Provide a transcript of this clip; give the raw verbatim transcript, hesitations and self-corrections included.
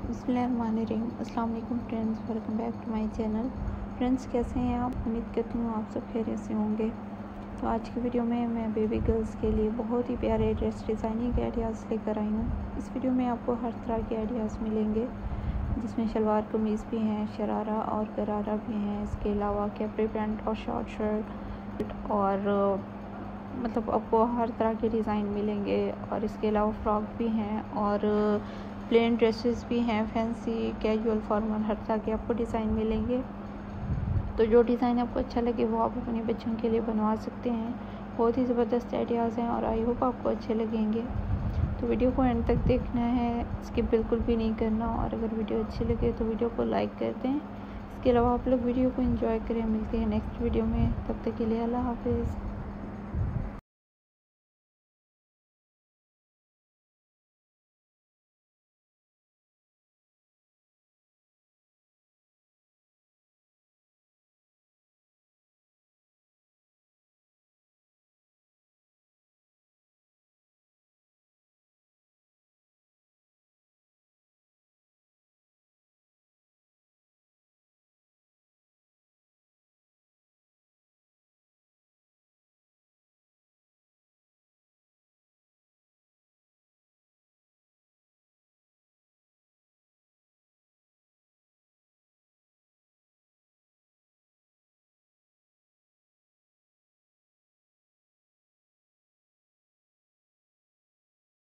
बिस्मिल्लाहिर्रहमानिर्रहीम। अस्सलाम वालेकुम friends, welcome back to my channel. Friends, कैसे हैं आप? उम्मीद करती हूँ आप सब खैरियत से होंगे। तो आज की वीडियो में मैं बेबी गर्ल्स के लिए बहुत ही प्यारे ड्रेस डिज़ाइनिंग के आइडियाज़ लेकर आई हूँ। इस वीडियो में आपको हर तरह के आइडियाज़ मिलेंगे, जिसमें शलवार कमीज़ भी हैं, शरारा और गरारा भी हैं। इसके अलावा कैप्री पैंट और शॉर्ट शर्ट और मतलब आपको हर तरह के डिज़ाइन मिलेंगे। और इसके अलावा फ्रॉक भी हैं और प्लेन ड्रेसेस भी हैं, फैंसी, कैजुअल, फॉर्मल, हर तरह के आपको डिज़ाइन मिलेंगे। तो जो डिज़ाइन आपको अच्छा लगे वो आप अपने बच्चों के लिए बनवा सकते हैं। बहुत ही ज़बरदस्त आइडियाज़ हैं और आई होप आपको अच्छे लगेंगे। तो वीडियो को एंड तक देखना है, स्किप बिल्कुल भी नहीं करना। और अगर वीडियो अच्छी लगे तो वीडियो को लाइक कर दें। इसके अलावा आप लोग वीडियो को एंजॉय करें। मिलते हैं नेक्स्ट वीडियो में, तब तक के लिए अल्लाह हाफिज़।